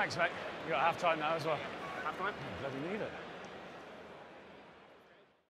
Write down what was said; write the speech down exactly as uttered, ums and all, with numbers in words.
Thanks, mate. You got half time now as well. Half time? Bloody need it.